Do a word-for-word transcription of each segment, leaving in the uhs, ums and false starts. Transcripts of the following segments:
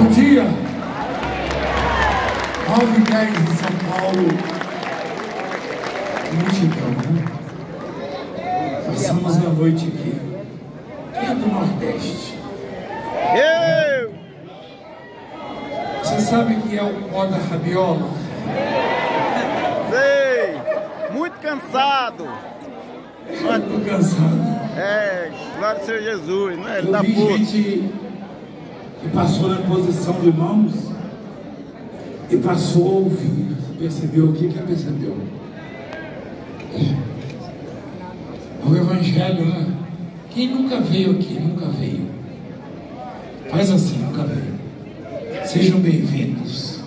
Bom dia! nove e dez em São Paulo. Multidão, né? Passamos a noite aqui. Quem é do Nordeste? Eu! Você sabe que é o pó da rabiola? Sei! Muito cansado! Muito cansado. É, glória ao Senhor Jesus, né? Ele Eu dá vi força. gente que passou na posição de mãos e passou a ouvir. Percebeu o que que percebeu? É. O Evangelho, né? Quem nunca veio aqui, nunca veio. Faz assim, nunca veio. Sejam bem-vindos.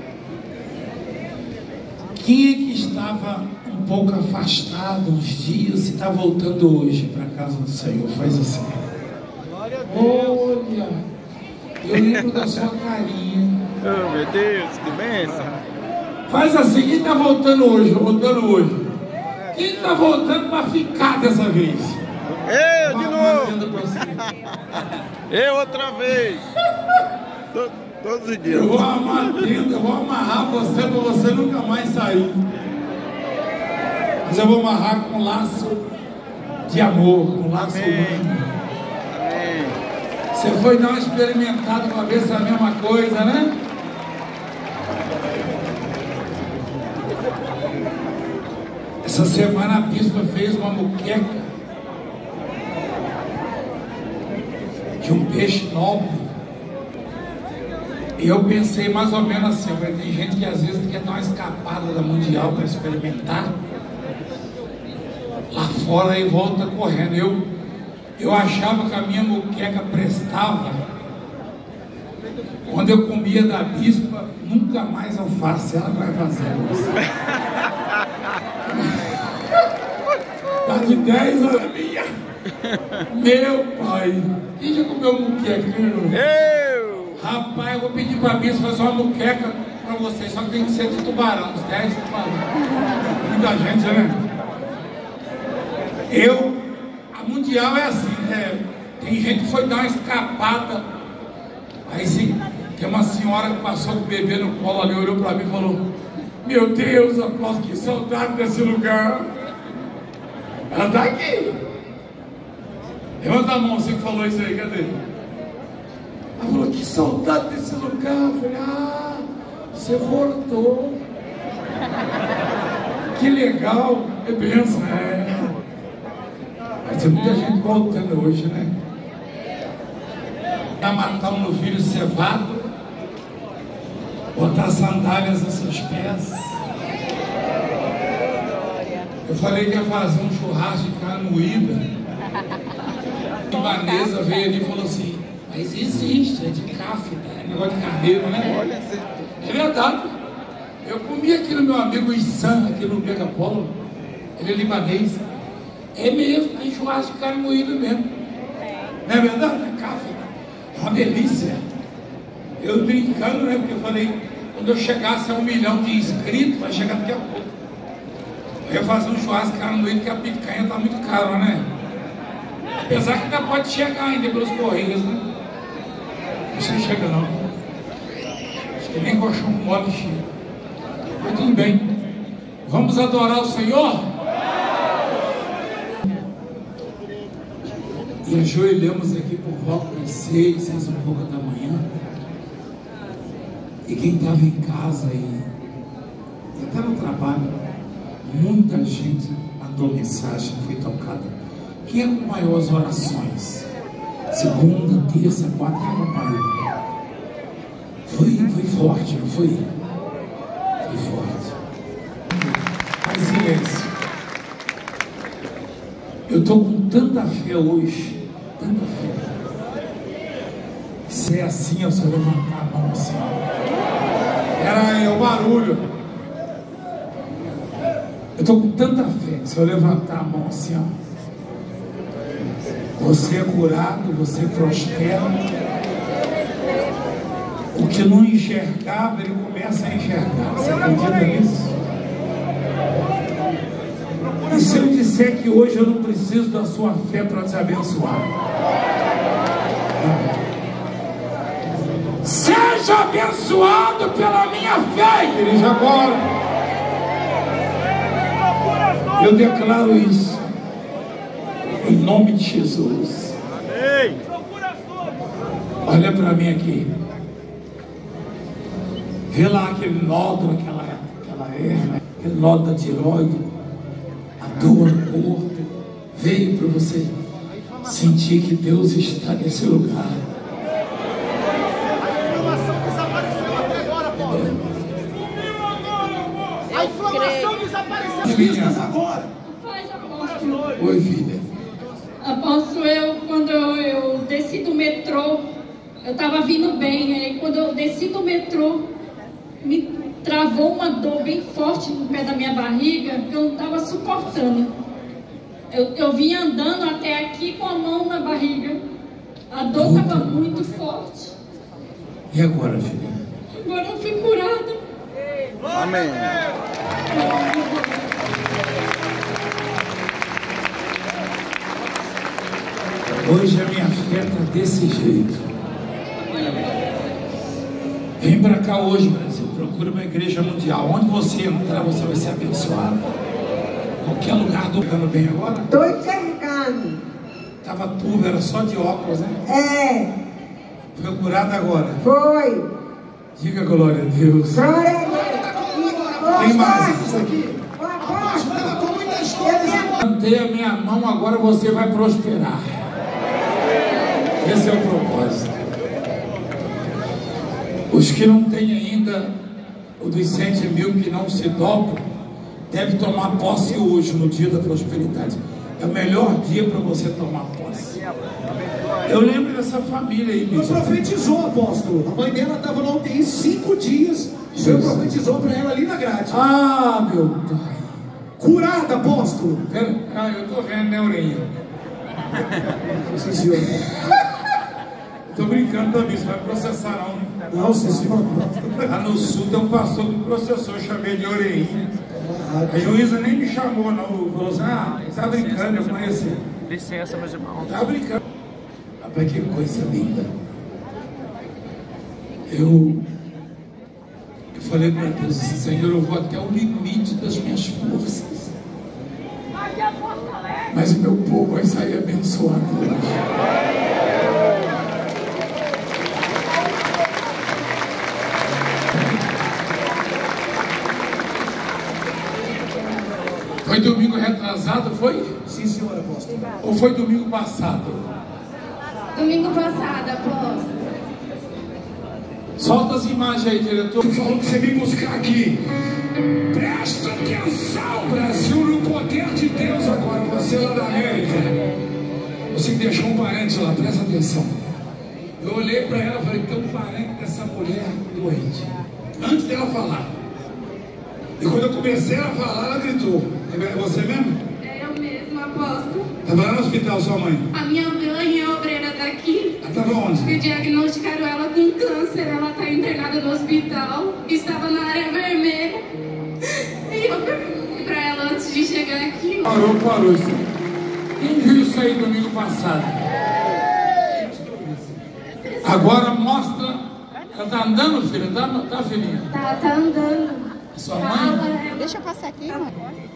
Quem é que estava um pouco afastado uns dias e está voltando hoje para a casa do Senhor? Faz assim. Olha, eu lembro da sua carinha. Oh, meu Deus, que bênção! Faz assim, quem está voltando hoje? Voltando hoje. Quem está voltando para ficar dessa vez? Eu de Uma- novo! uma pra você. Eu outra vez! To- Todos os dias. Eu vou amar dentro, eu vou amarrar você para você nunca mais sair. Mas eu vou amarrar com um laço de amor, com um laço Amém. humano. Amém. Você foi dar uma experimentada uma vez a mesma coisa, né? Essa semana a bispa fez uma muqueca de um peixe nobre. E eu pensei mais ou menos assim, eu falei, tem gente que às vezes quer dar uma escapada da Mundial para experimentar lá fora e volta correndo. Eu, eu achava que a minha muqueca prestava quando eu comia da bispa, nunca mais eu faço, ela vai fazer. Tá de dez anos minha. Meu pai, quem já comeu muqueca? Eu! Rapaz, eu vou pedir pra bispa fazer uma muqueca pra vocês, só que tem que ser de tubarão, uns dez tubarão. Muita gente, né? Eu, a Mundial é assim, né? Tem gente que foi dar uma escapada. Aí sim, tem uma senhora que passou com o bebê no colo ali, olhou pra mim e falou: meu Deus, Apóstolo, que saudade desse lugar. Ela tá aqui. Levanta a mão, você que falou isso aí, cadê? Ela falou, que saudade desse lugar. Eu falei, ah, você voltou. Que legal. É benção, é. Mas tem muita gente voltando hoje, né? Para matar um novilho cevado, botar sandálias nos seus pés. Eu falei que ia fazer um churrasco de carne moída. A libanesa veio ali e falou assim, mas existe, é de café, é negócio de carneiro, né? É verdade. Eu comi aqui no meu amigo Issan, aqui no Megapolo, ele é libanês. É mesmo, tem churrasco de carne moída mesmo. Não é verdade? É café. É uma delícia. Eu brincando, né? Porque eu falei, quando eu chegasse a um milhão de inscritos, vai chegar daqui a pouco. Eu ia fazer um churrasco de carne moída, que a picanha tá muito cara, né? Apesar que ainda pode chegar ainda pelos correios, né? Acho que não chega não. Acho que nem colchão mole chega. Mas tudo bem. Vamos adorar o Senhor? E ajoelhamos aqui por volta das seis, seis e pouca da manhã. E quem estava em casa e até no trabalho, muita gente mandou mensagem, foi tocada. Quem é com maiores orações? Segunda, terça, quarta, quem acompanhou? Foi, foi forte, não foi? Foi forte. Faz silêncio. Eu estou com tanta fé hoje, tanta fé. Se é assim, eu só levantar a mão assim. Era é, o barulho. Eu estou com tanta fé, se eu levantar a mão assim, ó. Você é curado, você prospera. O que não enxergava, ele começa a enxergar. Você acredita nisso? E se eu disser que hoje eu não preciso da sua fé para te abençoar? Seja seja abençoado pela minha fé, igreja, agora. Eu declaro isso em nome de Jesus. Amém. Olha para mim aqui. Vê lá aquele nódulo, aquela, aquela hernia, aquele nódulo da tiroide, a dor no corpo. Veio para você sentir que Deus está nesse lugar. A inflamação desapareceu agora. Oi, filha. Apóstolo, eu, quando eu, eu desci do metrô, eu estava vindo bem, aí quando eu desci do metrô, me travou uma dor bem forte no pé da minha barriga, que eu não estava suportando. Eu, eu vim andando até aqui com a mão na barriga. A dor estava muito forte. E agora, filha? Agora eu fui curada. Amém. Hoje a minha fé está desse jeito. Vem para cá hoje, Brasil. Procura uma igreja mundial. Onde você entrar, você vai ser abençoado. Qualquer lugar do cano bem agora? Tô enxergando. Tava turvo, era só de óculos, né? É, Foi curado agora. foi. Diga glória a Deus. Glória a Deus. Tem mais isso aqui. Ô, apóstolo, eu me Levantei a minha mão, agora você vai prosperar. Esse é o propósito. Os que não têm ainda o dos sete mil que não se dobram, deve tomar posse hoje, no dia da prosperidade. É o melhor dia para você tomar posse. Eu lembro dessa família aí, O senhor profetizou, apóstolo. A mãe dela estava na U T I cinco dias. O senhor profetizou para ela ali na grade. Ah, meu pai. Curada, apóstolo. Pera, ah, eu tô vendo, né, orelha? Sim, senhor. Tô brincando também, você vai processar não, né? Não, sim, senhor. Lá no sul tem um pastor que processou, eu chamei de orelhinha. A juíza nem me chamou, não. Falou assim, ah, você tá brincando, eu conheci. Licença, meus irmãos. Tá brincando. Rapaz, que coisa linda. Eu, eu falei para Deus assim, Senhor, eu vou até o limite das minhas forças. Mas o meu povo vai sair abençoado hoje. Foi domingo retrasado, foi? Sim, senhor, apóstolo. Ou foi domingo passado? Domingo passado, apóstolo. Solta as imagens aí, diretor. Falou que você veio buscar aqui. Presta atenção, Brasil, no poder de Deus agora. Você lá da América. Você que deixou um parente lá, presta atenção. Eu olhei para ela e falei, tem um parente dessa mulher doente. Antes dela falar. E quando eu comecei a falar, ela gritou. É você mesmo? É eu mesmo, apóstolo. Estava lá no hospital, sua mãe? A minha mãe é obreira daqui. Ela estava onde? Me diagnosticaram ela com câncer. Ela está internada no hospital. Estava na área vermelha. E eu perguntei para ela antes de chegar aqui. Parou, parou isso. Quem viu isso aí domingo passado? Agora mostra. Ela tá andando, filha? Tá, tá filhinha? Tá, tá andando. Sua mãe? Deixa eu passar aqui, mãe.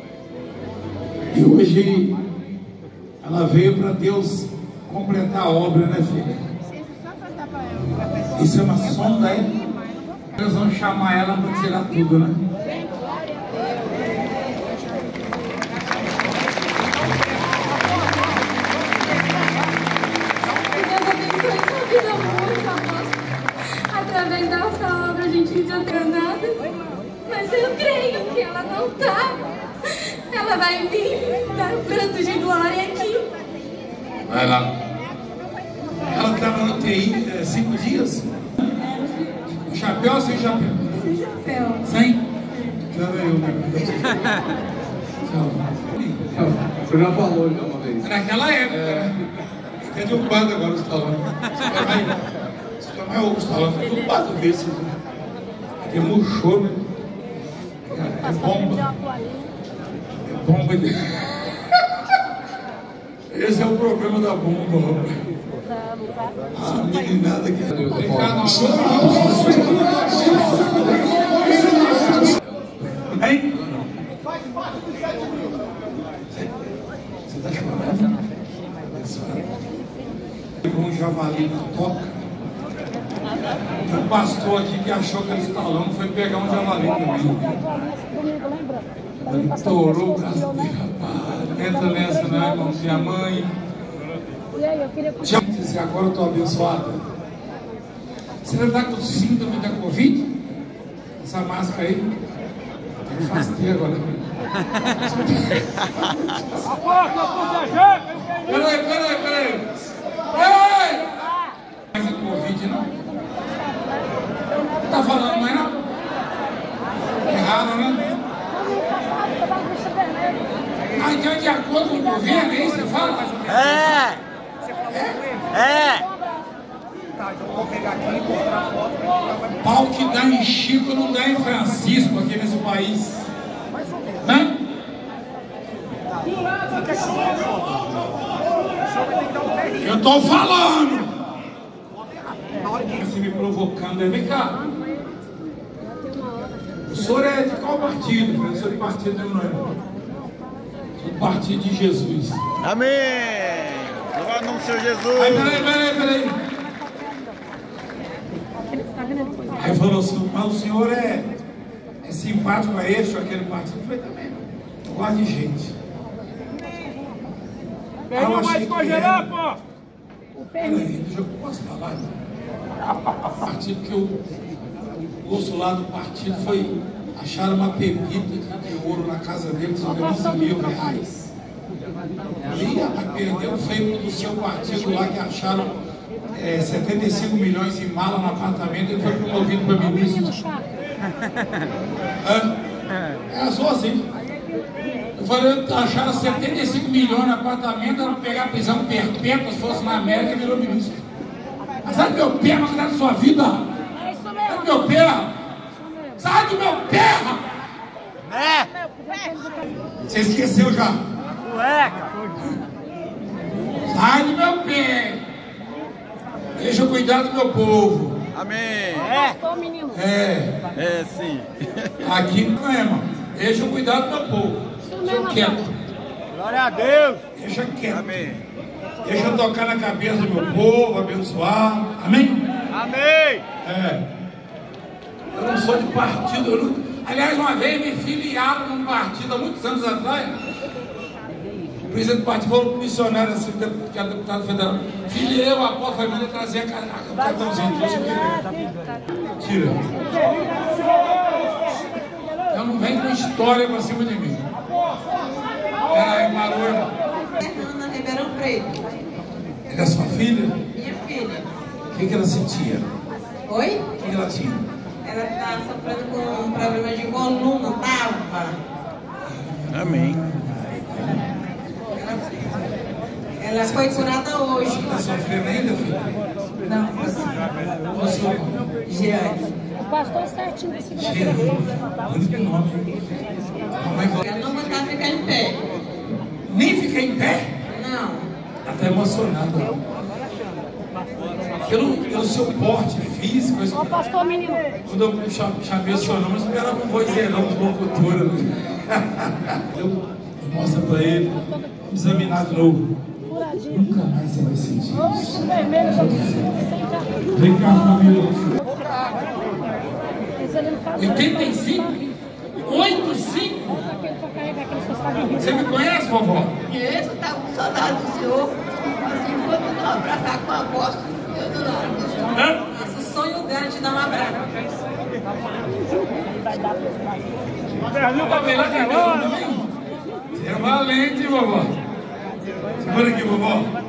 E hoje ela veio para Deus completar a obra, né, filha? Isso é uma sonda, é? Eles vão chamar ela para tirar tudo, né? Através dessa obra a gente não adianta nada, mas eu creio que ela não tá. Ela vai vir dar um pranto de glória aqui. Vai lá. Ela estava na U T I é, cinco dias? Com chapéu ou sem chapéu? Sem chapéu. Sem? Tchau, eu, Tchau. Você já falou já uma vez. Naquela época, né? Fica derrubado agora o salão. Você quer mais? Você quer mais o salão? Fica derrubado desse. Porque murchou, né? É bomba. É bomba de... Esse é o problema da bomba, rapaz. A meninada que... Obrigado, javali na toca. Tem um pastor aqui que achou que era estalão, foi pegar um javali também. Ele estourou o braço dele, rapaz. Entra nessa, né, irmão? Minha mãe. Deixa eu dizer, agora eu estou abençoado. Você não está com síndrome da Covid? Essa máscara aí? Eu faço ter agora. Peraí, peraí, peraí. Peraí! Mas é Covid, não? Não tá falando mais, não? Errado, né? Ah, então de acordo com o governo, é isso que você fala? É! É? É! Tá, então eu vou pegar aqui e mostrar a foto. Pau que dá em Chico não dá em Francisco aqui nesse país. Né? Eu tô falando! Você me provocando aí, vem cá. O senhor é de qual partido? Eu sou de partido nenhum, não é? Sou do partido de Jesus. Amém! Glória no Senhor Jesus! Aí, peraí, peraí, peraí. Aí falou assim, mas o senhor é, é simpático a este ou aquele partido? Eu falei, também não. Eu gosto de gente. Perdeu mais pra gerar, pô! Peraí, deixa eu posso falar. O partido que eu ouço lá do partido foi achar uma pepita de ouro na casa dele, de onze mil reais. E perdeu feio do seu partido lá que acharam é, setenta e cinco milhões em mala no apartamento, ele foi promovido para ministro. É, é só assim. Eu falei, acharam setenta e cinco milhões no apartamento, era pegar a prisão perpétua, se fosse na América, virou ministro. Mas sai do meu pé, vai cuidar da sua vida. Sai do meu pé. Sai do meu pé. É! Você esqueceu já? Cueca! Sai do meu pé. Deixa eu cuidar do meu povo. Amém! É. menino. É. É sim. Aqui não é, irmão. Deixa eu cuidar do meu povo. Deixa eu quieto. Glória a Deus! Deixa quieto. Amém! Deixa eu tocar na cabeça do meu povo, abençoar. Amém? Amém! É. Eu não sou de partido. Eu não... Aliás, uma vez me filiaram num partido há muitos anos atrás. O presidente do partido falou para o missionário, assim, que era deputado federal. Filiei o apóstolo, foi mandar trazer o cartãozinho. Tira. Então não vem com história para cima de mim. Peraí, parou, irmão. Fernanda Ribeirão Preto. Era sua filha? Minha filha. O que, que ela sentia? Oi? O que, que ela tinha? Ela está sofrendo com um problema de coluna, tava. Amém! Ela foi curada hoje. Está sofrendo ainda, filha? Não, Você, Giane. O pastor certinho desse Giane. Muito nome. Mamãe falou, Ela não vai estar ficar em pé. nem fica em pé? Não. Ela está emocionada. Pelo, pelo seu porte físico, Ó, pastor menino. quando eu chamei o seu nome, eu esperava um vozeirão de locutora. Eu, eu mostro para ele, vamos examinar de novo. Nunca mais você vai sentir isso. Vem cá, família. oitenta e cinco? oitenta e cinco? Você me conhece, vovó? Isso, tá com saudade do senhor. Assim, foi me dar um abraçar com a bosta. Eu do lado. Hã? Nosso sonho dela é te dar um abraço. Tá vendo aqui, também? Você é valente, vovó. Segura aqui, vovó.